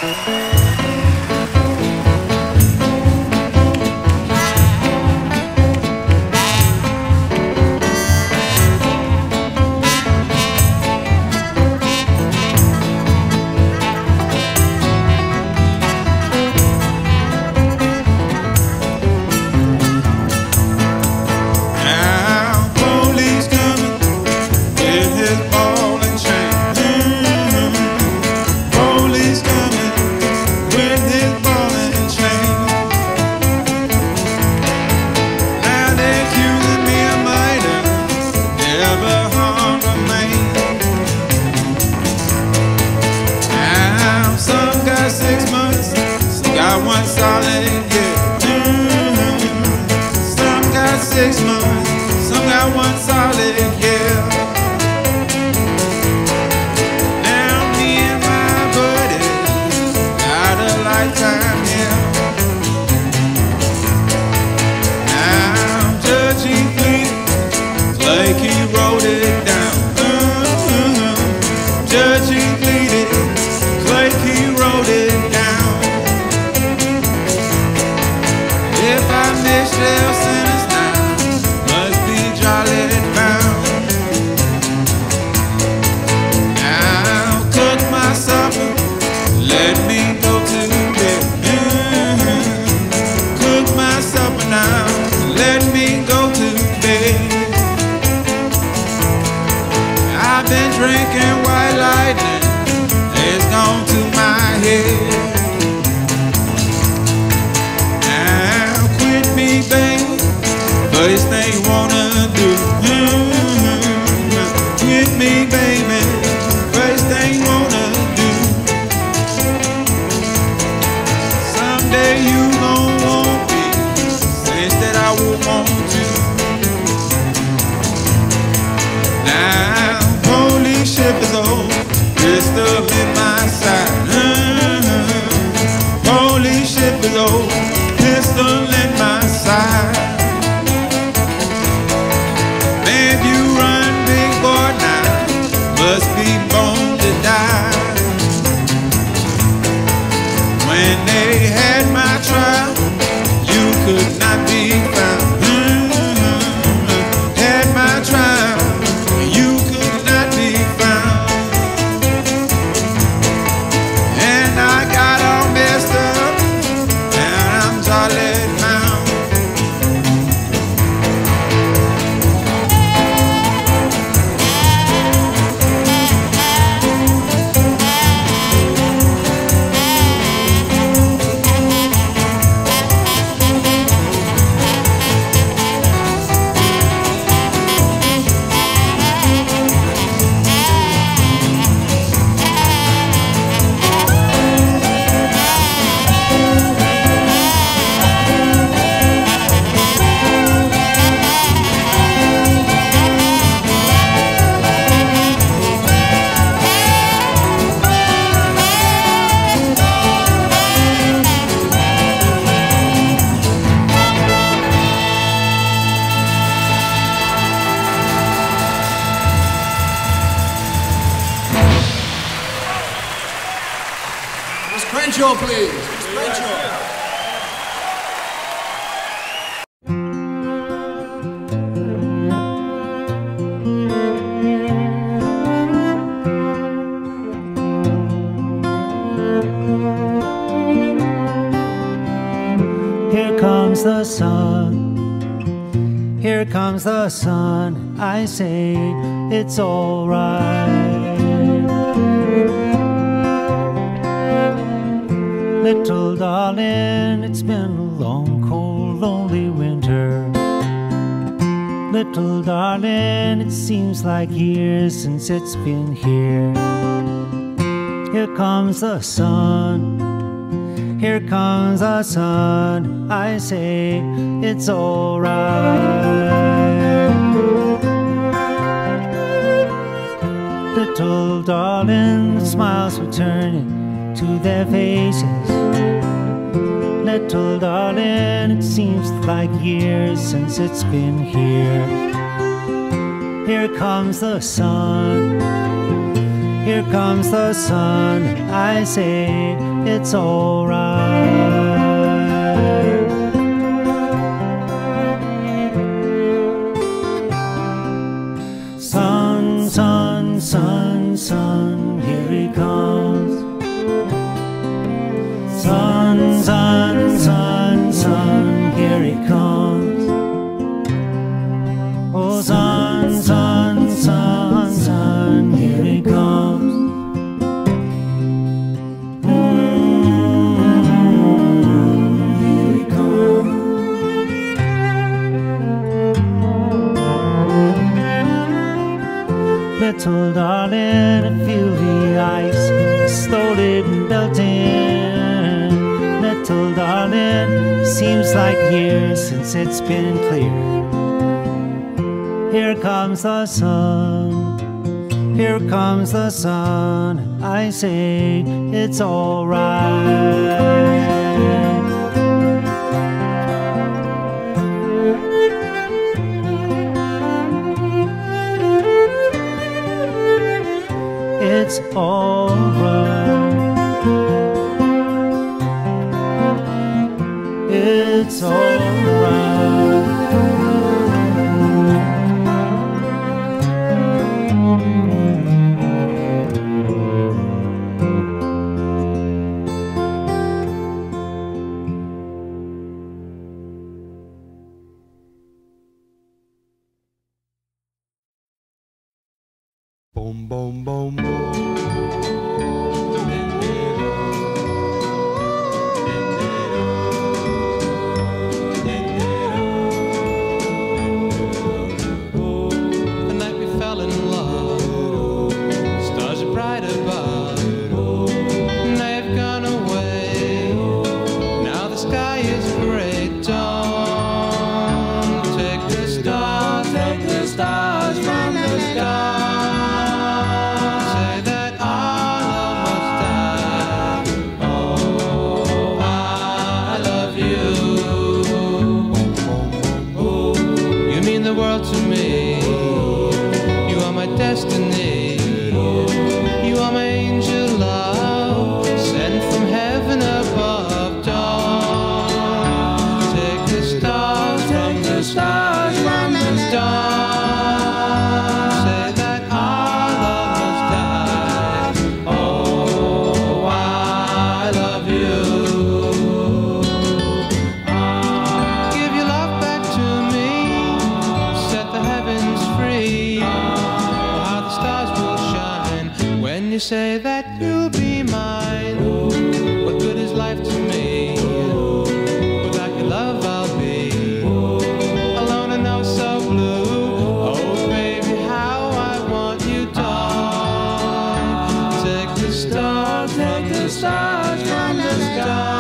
Crenshaw, please. Crenshaw. Here comes the sun. Here comes the sun. I say it's all right. Little darling, it's been a long, cold, lonely winter. Little darling, it seems like years since it's been here. Here comes the sun. Here comes the sun. I say it's all right. Little darling, the smiles returning to their faces. Little darling, it seems like years since it's been here. Here comes the sun. Here comes the sun, I say it's alright. Sun, sun, sun, sun, here he comes. Sun, sun, sun, sun, here he comes. Oh, sun, sun, sun, sun, here he comes. Here he comes. Little darling, I feel the ice slowly melting. Little darling, seems like years since it's been clear. Here comes the sun, here comes the sun, I say it's alright. It's alright. It's alright. Boom, boom, boom, boom. The night we fell in love, stars are bright above, and they have gone away. Now the sky is gray dawn. Take the stars from the sky. To me, you are my destiny. You are my angel love, sent from heaven above. Dawn, take the stars from the stars from the stars. Say that our love must die. Oh, I love you. Give your love back to me. Set the heavens free. Oh, how the stars will shine when you say that you'll be mine. What good is life to me? Without your love I'll be alone and oh so blue. Oh baby, how I want you, darling. Take the stars from the sky.